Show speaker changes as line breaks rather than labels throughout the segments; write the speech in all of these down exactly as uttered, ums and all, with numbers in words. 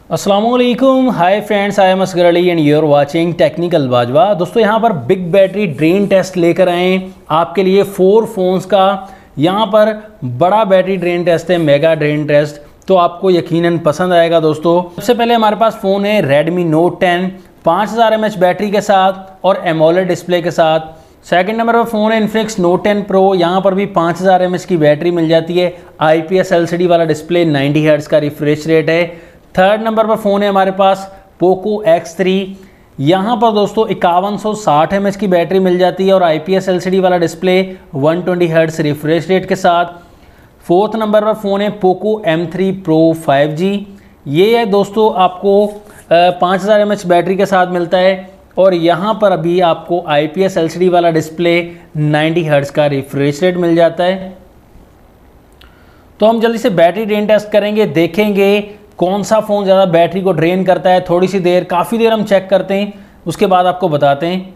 अस्सलामुअलैकुम, hi friends, I am Asgar Ali and you are watching technical Bajwa. दोस्तों यहाँ पर बिग बैटरी ड्रेन टेस्ट लेकर आए आपके लिए फोर फोन्स का। यहाँ पर बड़ा बैटरी ड्रेन टेस्ट है, मेगा ड्रेन टेस्ट, तो आपको यकीनन पसंद आएगा। दोस्तों सबसे पहले हमारे पास फ़ोन है रेडमी नोट टेन, पाँच हज़ार एम एच बैटरी के साथ और एमोलेड डिस्प्ले के साथ। सेकंड नंबर पर फ़ोन है इन्फिनिक्स नोट टेन प्रो, यहाँ पर भी पाँच हज़ार एम एच की बैटरी मिल जाती है। I P S L C D वाला डिस्प्ले, नाइन्टी हर्ट्ज़ का रिफ्रेश रेट है। थर्ड नंबर पर फ़ोन है हमारे पास पोको एक्स थ्री, यहाँ पर दोस्तों इक्यावन सौ साठ एम एच की बैटरी मिल जाती है और I P S L C D वाला display one twenty hertz refresh rate के साथ। फोर्थ नंबर पर फ़ोन है Poco M three pro five G, ये है दोस्तों आपको पाँच हज़ार एम एच बैटरी के साथ मिलता है और यहाँ पर अभी आपको I P S L C D वाला डिस्प्ले नाइन्टी हर्ट्ज़ का रिफ्रेश रेट मिल जाता है। तो हम जल्दी से बैटरी ड्रेन टेस्ट करेंगे, देखेंगे कौन सा फ़ोन ज़्यादा बैटरी को ड्रेन करता है। थोड़ी सी देर, काफ़ी देर हम चेक करते हैं, उसके बाद आपको बताते हैं।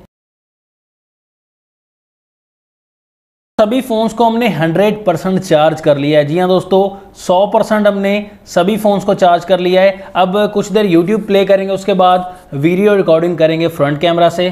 सभी फ़ोन्स को हमने हंड्रेड परसेंट चार्ज कर लिया है। जी हाँ दोस्तों, सौ परसेंट हमने सभी फ़ोन्स को चार्ज कर लिया है। अब कुछ देर यूट्यूब प्ले करेंगे, उसके बाद वीडियो रिकॉर्डिंग करेंगे फ्रंट कैमरा से।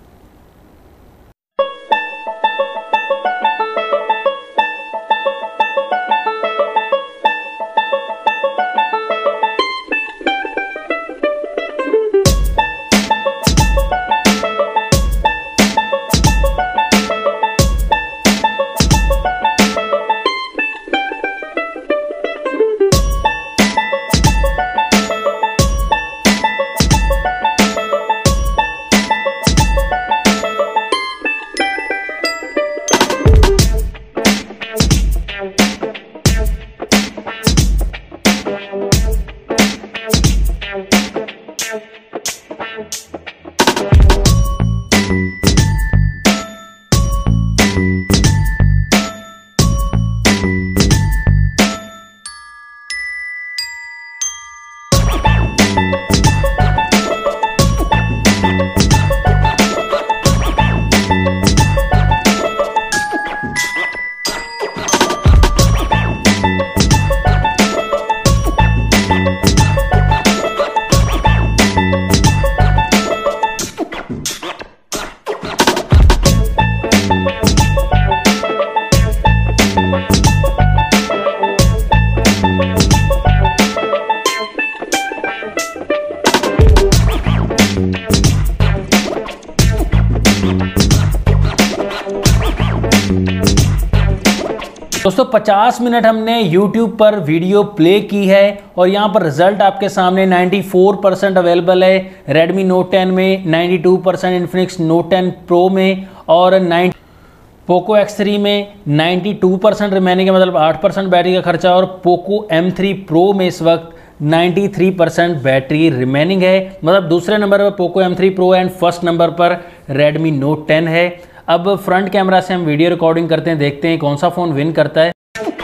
दोस्तों पचास मिनट हमने YouTube पर वीडियो प्ले की है और यहाँ पर रिजल्ट आपके सामने चौरानवे परसेंट अवेलेबल है Redmi Note टेन में, बानवे percent Infinix Note ten Pro में और नौ पोको एक्स थ्री में बानवे परसेंट रिमेनिंग है, मतलब आठ परसेंट बैटरी का खर्चा। और पोको एम थ्री Pro में इस वक्त तिरानवे परसेंट बैटरी रिमेनिंग है, मतलब दूसरे नंबर पर Poco M three Pro and first number पर Redmi Note टेन है। अब फ्रंट कैमरा से हम वीडियो रिकॉर्डिंग करते हैं, देखते हैं कौन सा फ़ोन विन करता है।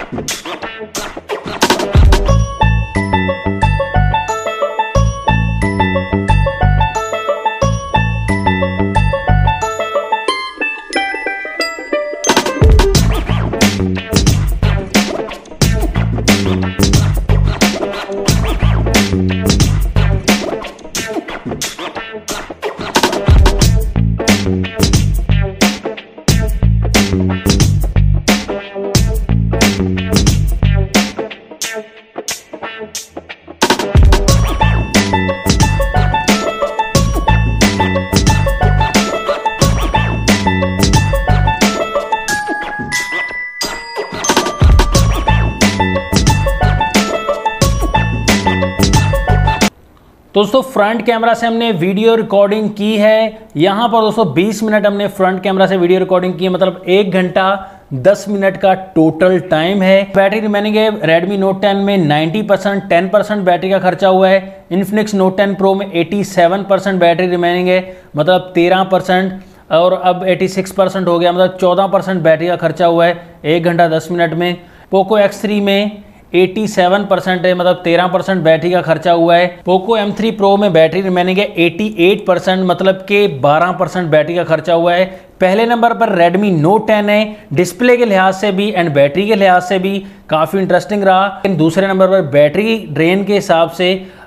दोस्तों फ्रंट कैमरा से हमने वीडियो रिकॉर्डिंग की है। यहाँ पर दोस्तों बीस मिनट हमने फ्रंट कैमरा से वीडियो रिकॉर्डिंग की है, मतलब एक घंटा दस मिनट का टोटल टाइम है। बैटरी रिमेनिंग है Redmi Note टेन में नब्बे परसेंट, दस परसेंट बैटरी का खर्चा हुआ है। Infinix Note टेन Pro में सत्तासी परसेंट बैटरी रिमेनिंग है, मतलब तेरह परसेंट, और अब छियासी परसेंट हो गया, मतलब चौदह परसेंट बैटरी का खर्चा हुआ है एक घंटा दस मिनट में। पोको एक्स थ्री में सत्तासी परसेंट है, मतलब तेरह परसेंट बैटरी का खर्चा हुआ है। पोको एम थ्री प्रो में बैटरी रिमेनिंग है अठासी परसेंट, मतलब कि बारह परसेंट बैटरी का खर्चा हुआ है। पहले नंबर पर Redmi Note टेन है, डिस्प्ले के लिहाज से भी एंड बैटरी के लिहाज से भी काफ़ी इंटरेस्टिंग रहा। दूसरे नंबर पर बैटरी ड्रेन के हिसाब से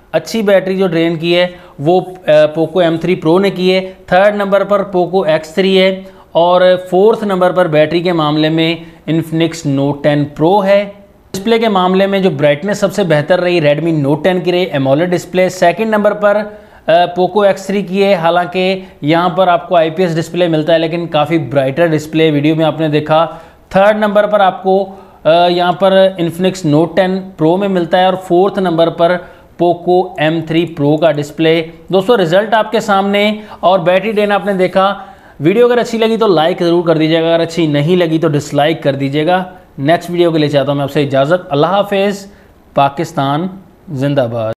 अच्छी बैटरी जो ड्रेन की है वो पोको एम थ्री प्रो ने की है। थर्ड नंबर पर पोको एक्स थ्री है और फोर्थ नंबर पर बैटरी के मामले में इन्फिनिक्स नोट टेन प्रो है। डिस्प्ले के मामले में जो ब्राइटनेस सबसे बेहतर रही रेडमी नोट टेन की रही, एमोलेड डिस्प्ले। सेकंड नंबर पर पोको एक्स थ्री की है, हालांकि यहाँ पर आपको आईपीएस डिस्प्ले मिलता है लेकिन काफ़ी ब्राइटर डिस्प्ले वीडियो में आपने देखा। थर्ड नंबर पर आपको यहाँ पर इन्फिनिक्स नोट टेन प्रो में मिलता है और फोर्थ नंबर पर पोको एम थ्री प्रो का डिस्प्ले। दोस्तों रिजल्ट आपके सामने और बैटरी ड्रेन आपने देखा। वीडियो अगर अच्छी लगी तो लाइक ज़रूर कर दीजिएगा, अगर अच्छी नहीं लगी तो डिसलाइक कर दीजिएगा। नेक्स्ट वीडियो के लिए चाहता हूँ मैं आपसे इजाज़त। अल्लाह हाफिज़। पाकिस्तान जिंदाबाद।